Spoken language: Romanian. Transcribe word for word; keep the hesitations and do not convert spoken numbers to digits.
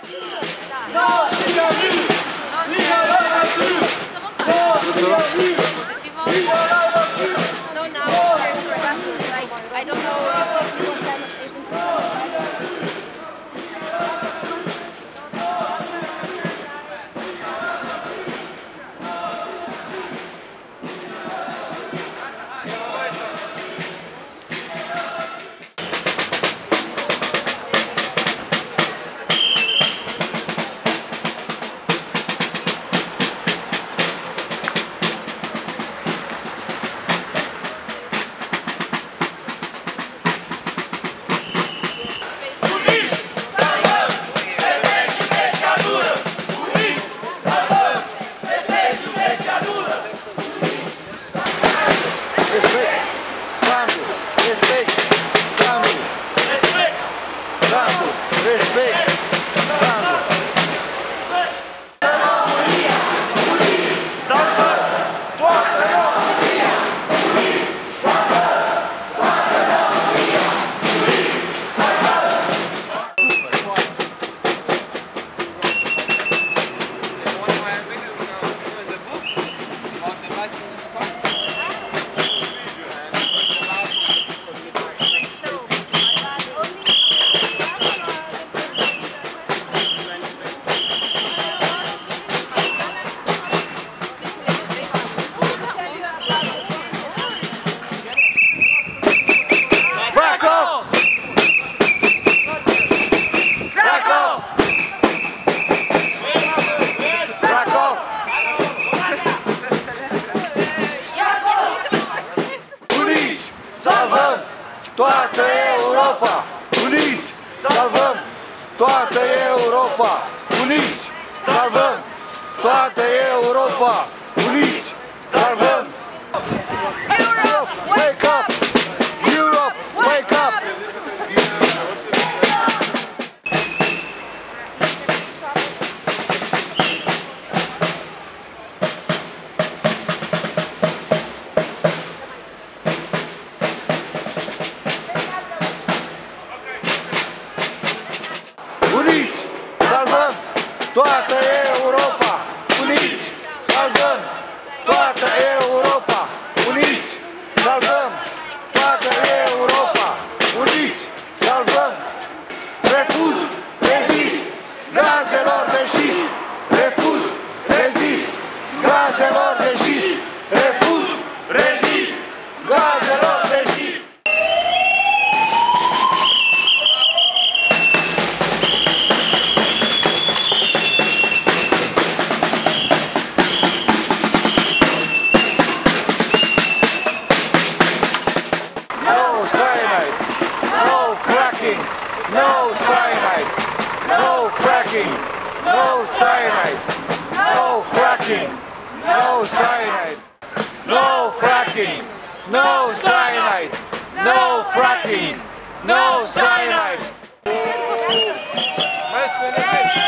I don't know what kind of shape. Toată Europa! Uniți! Salvăm! Toată Europa! Uniți! Salvăm! Toată Europa! Uniți! Salvăm! Europe, wake up! Europe, wake up! Uniți! Salvăm! Toată Europa! Uniți! Salvăm! Toată Europa! Uniți! Salvăm! Toată Europa! Uniți! Salvăm! Refuz! Rezist! Gazelor de șist! Refuz! Rezist! Gazelor de șist! Refuz! Rezist! Gazelor de șist! No cyanide! No fracking! No cyanide! No fracking! No cyanide! No fracking! No cyanide! No fracking! No cyanide!